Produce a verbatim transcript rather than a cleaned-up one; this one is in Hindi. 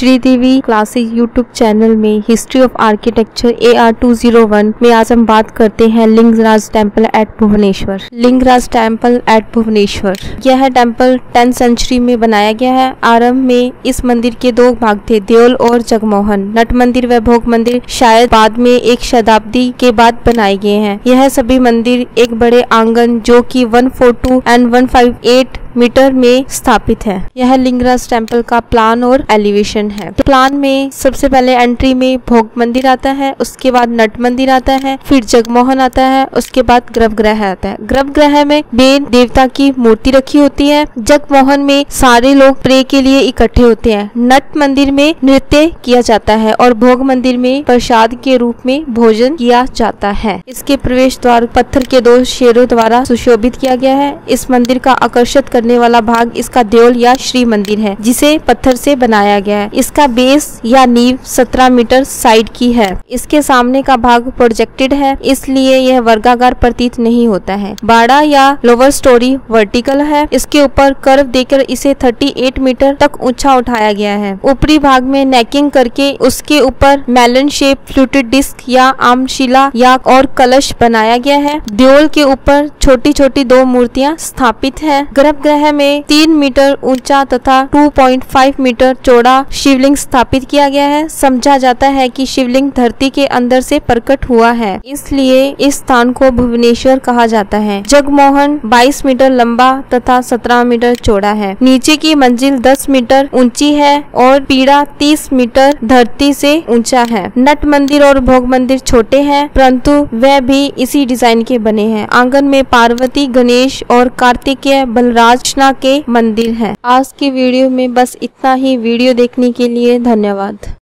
श्रीदेवी क्लासिक यूट्यूब चैनल में history of architecture A R two zero one में आज हम बात करते हैं Lingaraj temple at Bhubaneswar. Lingaraj temple at Bhubaneswar, यह टेम्पल टेंथ सेंचुरी में बनाया गया है। आरंभ में इस मंदिर के दो भाग थे, देओल और जगमोहन। नट मंदिर व भोग मंदिर शायद बाद में एक शताब्दी के बाद बनाए गए हैं। यह सभी मंदिर एक बड़े आंगन जो कि एक सौ बयालीस एंड एक सौ अट्ठावन मीटर में स्थापित है। यह लिंगराज टेम्पल का प्लान और एलिवेशन है। तो प्लान में सबसे पहले एंट्री में भोग मंदिर आता है, उसके बाद नट मंदिर आता है, फिर जगमोहन आता है, उसके बाद गर्भगृह आता है। गर्भगृह में बेन देवता की मूर्ति रखी होती है। जगमोहन में सारे लोग प्रे के लिए इकट्ठे होते हैं। नट मंदिर में नृत्य किया जाता है और भोग मंदिर में प्रसाद के रूप में भोजन किया जाता है। इसके प्रवेश द्वार पत्थर के दो शेरों द्वारा सुशोभित किया गया है। इस मंदिर का आकर्षित करने वाला भाग इसका देओल या श्री मंदिर है, जिसे पत्थर से बनाया गया है। इसका बेस या नींव सत्रह मीटर साइड की है। इसके सामने का भाग प्रोजेक्टेड है, इसलिए यह वर्गाकार प्रतीत नहीं होता है। बाड़ा या लोअर स्टोरी वर्टिकल है। इसके ऊपर कर्व देकर इसे अड़तीस मीटर तक ऊंचा उठाया गया है। ऊपरी भाग में नेकिंग करके उसके ऊपर मेलन शेप फ्लूटेड डिस्क या आमशिला या और कलश बनाया गया है। देओल के ऊपर छोटी छोटी दो मूर्तियां स्थापित है। गर्भगृह में तीन मीटर ऊंचा तथा दो पॉइंट पाँच मीटर चौड़ा शिवलिंग स्थापित किया गया है। समझा जाता है कि शिवलिंग धरती के अंदर से प्रकट हुआ है, इसलिए इस स्थान को भुवनेश्वर कहा जाता है। जगमोहन बाईस मीटर लंबा तथा सत्रह मीटर चौड़ा है। नीचे की मंजिल दस मीटर ऊंची है और पीढ़ा तीस मीटर धरती से ऊंचा है। नट मंदिर और भोग मंदिर छोटे हैं, परंतु वह भी इसी डिजाइन के बने हैं। आंगन में पार्वती, गणेश और कार्तिकेय बलराज के मंदिर हैं। आज की वीडियो में बस इतना ही। वीडियो देखने के लिए धन्यवाद।